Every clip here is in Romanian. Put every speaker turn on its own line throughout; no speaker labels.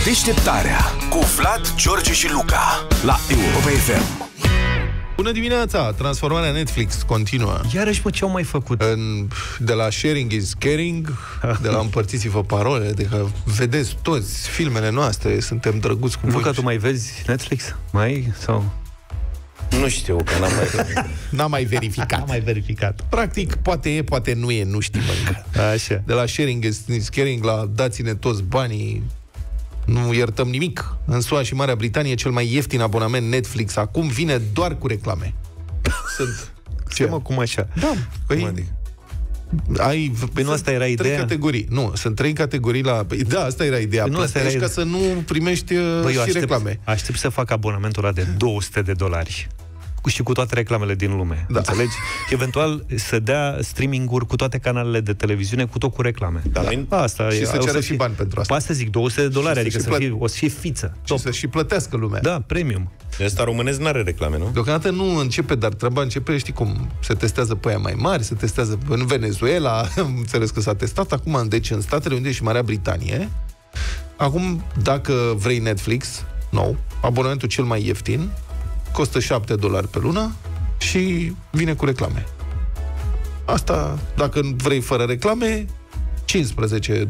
Deșteptarea cu Vlad, George și Luca la Europa FM.
Bună dimineața! Transformarea Netflix continuă.
Iarăși, mă, ce au mai făcut?
De la sharing is caring, de la împărțiți-vă parole, de că vedeți toți filmele noastre, suntem drăguți cu voi.
Luca, tu mai vezi Netflix? Mai? Sau...
Nu știu, că
N-am mai verificat.
N-am mai verificat.
Practic, poate e, poate nu e, nu știm încă.
Așa.
De la sharing is caring la dați-ne toți banii, nu iertăm nimic. În SUA și Marea Britanie, cel mai ieftin abonament Netflix acum vine doar cu reclame. Sunt...
Ce, mă, cum așa?
Da,
păi... Nu asta era ideea?
3 categorii. Nu, sunt 3 categorii la... Da, asta era ideea.
Nu, asta era
ca să nu primești și reclame.
Aștept să fac abonamentul ăla de $200 și cu toate reclamele din lume. Da. Înțelegi? Eventual să dea streaming-uri cu toate canalele de televiziune, cu tot cu reclame.
Da. Asta și să ceară și bani pentru asta.
Asta zic, $200, adică o să fie fiță.
Și să și plătească lumea.
Da, premium.
Ăsta românesc n-are reclame, nu?
Deocamdată nu începe, dar treaba începe, știi cum, se testează pe aia mai mari, se testează în Venezuela, am înțeles că s-a testat acum, deci în Statele Unite și Marea Britanie. Acum, dacă vrei Netflix nou, abonamentul cel mai ieftin costă $7 pe lună și vine cu reclame. Asta, dacă vrei fără reclame, $15.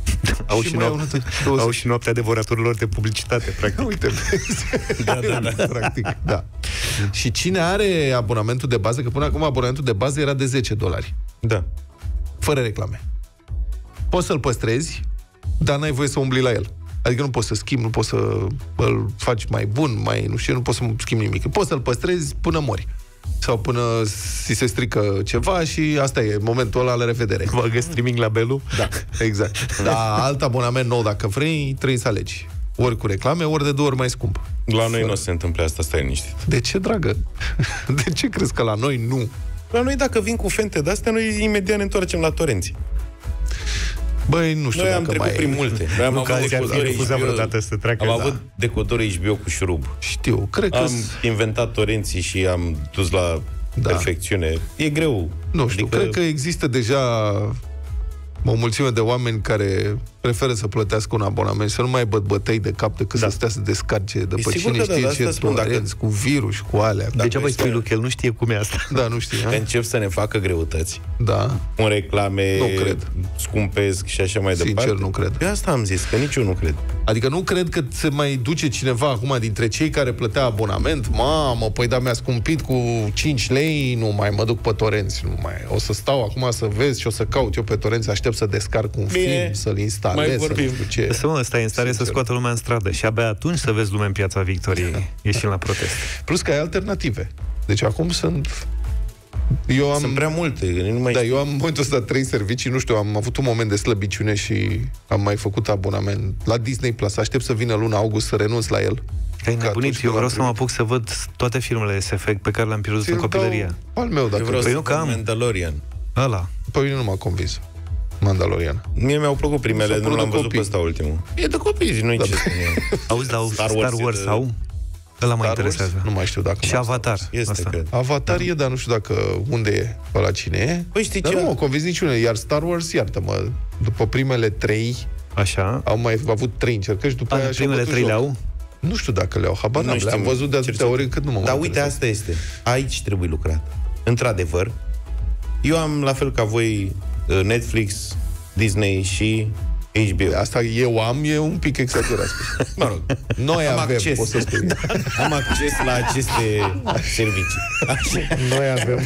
Au și noaptea devoratorilor de publicitate, practic.
Uite, da. Practic, da. Și cine are abonamentul de bază, că până acum abonamentul de bază era de $10.
Da.
Fără reclame. Poți să-l păstrezi, dar n-ai voie să umbli la el. Adică nu poți să schimbi, nu poți să îl faci mai bun, nu poți să schimbi nimic. Poți să-l păstrezi până mori. Sau până ți se strică ceva și asta e, momentul ăla, la revedere.
Bagă streaming la Belu?
Da, exact. Dar alt abonament nou, dacă vrei, trebuie să alegi. Ori cu reclame, ori de 2 ori mai scump.
La noi nu se întâmplă asta, stai liniștit.
De ce, dragă? De ce crezi că la noi nu?
La noi, dacă vin cu fente de-astea, noi imediat ne întoarcem la torenți.
Băi, nu știu.
Noi am trecut prin multe. Noi am avut decodor HBO cu șurub.
Știu, cred că...
Am inventat torenții și am dus la perfecțiune. E greu.
Nu știu, cred că există deja o mulțime de oameni care preferă să plătească un abonament, să nu mai aibă bătăi de cap decât să stea să descarce de pe cine știe ce toleranți, cu virus, cu alea.
Degeaba îi spui lui că el nu știe cum e asta.
Da, nu știe.
Încep să ne facă greutăți.
Da.
Cu reclame,
nu cred.
Scumpesc și așa mai departe.
Sincer, nu cred.
Pe asta am zis, că nici eu nu cred.
Adică nu cred că se mai duce cineva acum dintre cei care plătea abonament. Mamă, păi da, mi-a scumpit cu 5 lei, nu mai mă duc pe torenți, nu mai. O să stau acum să vezi și o să caut eu pe torenți, aștept să descarc un film, să-l instalez, să nu știu ce.
Ăsta e în stare să scoată lumea în stradă și abia atunci să vezi lumea în Piața Victoriei ieșind la protest.
Plus că ai alternative. Deci acum sunt
prea multe.
Eu am în momentul ăsta 3 servicii, nu știu, am avut un moment de slăbiciune și am mai făcut abonament la Disney Plus. Aștept să vină luna august să renunț la el.
Ai nebunit, eu vreau să mă apuc să văd toate filmele SF pe care le-am pierdut în copilărie.
Al meu, dacă
vreau să văd Mandalorian.
Ăla.
Pe mine nu m-a convins Mandalorian.
Mie mi-au plăcut primele, nu l-am văzut pe ăsta ultimul. E de copii, nu-i ce spune.
Auzi, dar Star Wars sau? Ăla mă interesează.
Nu mai știu dacă.
Și Avatar.
Avatar e, dar nu știu dacă unde e, pe la cine e.
Păi știi
dar
ce?
nu m-au convins niciunul. Iar Star Wars, iartă-mă, după primele 3,
așa,
au mai avut 3 încercări și după aia
primele 3 le-au?
Nu știu dacă le-au, habar n-am. Le-am văzut de atâtea ori încât nu mă.
Dar uite, asta este. Aici trebuie lucrat. Într-adevăr, eu am, la fel ca voi, Netflix, Disney și HBO.
Asta e un pic exagerat.
Mă rog,
noi avem acces. Poți să spui.
Am acces la aceste servicii. Așa.
Noi avem.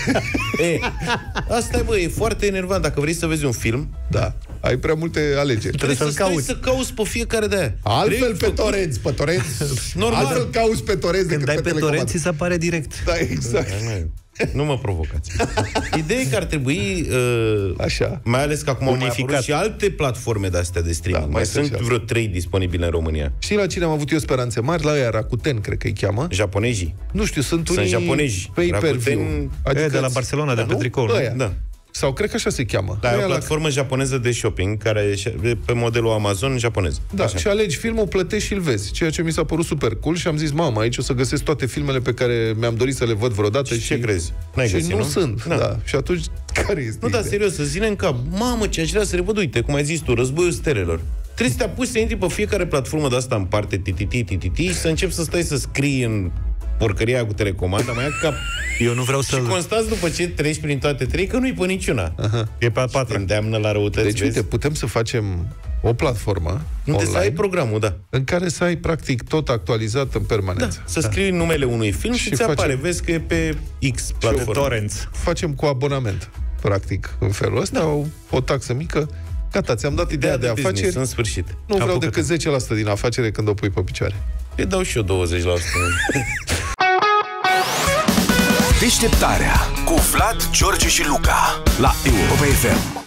Asta e, bă, e foarte enervant. Dacă vrei să vezi un film,
da, ai prea multe alegeri.
Trebuie să cauți pe fiecare de aia.
Altfel pe torenți, normal. Altfel cauți pe torenți decât
pe torenți ți se apare direct.
Da, exact.
Nu mă provocați. Ideea e că ar trebui
așa.
Mai ales că acum au mai apărut și alte platforme de-astea de streaming. Mai sunt vreo 3 disponibile în România.
Știi la cine am avut eu speranțe mari? La ăia Rakuten, cred că îi cheamă.
Japonezii.
Nu știu, sunt unii
japonezi.
pay-per-view.
Adică de la Barcelona, de pe tricou.
Da. Sau cred că așa se cheamă.
Da, e o platformă japoneză de shopping, care e pe modelul Amazon japonez.
Da, așa. Și alegi filmul, plătești și îl vezi. Ceea ce mi s-a părut super cool și am zis, mamă, aici o să găsesc toate filmele pe care mi-am dorit să le văd vreodată.
Și ce crezi?
N-ai găsit, nu? Sunt, da. Și atunci, care este
ideea? Da, serios, să zine în cap, mamă, ce aș vrea să le văd, uite, cum ai zis tu, Războiul Stelelor. Trebuie să te apuci să intri pe fiecare platformă de asta în parte, și să începi să stai să scrii în porcăria cu telecomanda, mai ca...
Eu nu vreau să...
Și constați după ce treci prin toate trei că nu-i pe niciuna.
E pe a patra.
Îndeamnă la răutăți,
deci, uite, putem să facem o platformă
unde să ai programul, da.
În care să ai, practic, tot actualizat în permanență.
Da, să scrii numele unui film și ți apare. Vezi că e pe X platformă.
Torrents.
Facem cu abonament, practic, în felul ăsta, o taxă mică. Gata, ți-am dat ideea de afaceri.
În sfârșit.
Nu vreau decât 10% din afacere când o pui pe picioare.
Îi dau și eu 20%.
Deșteptarea cu Vlad, George și Luca la Europa FM.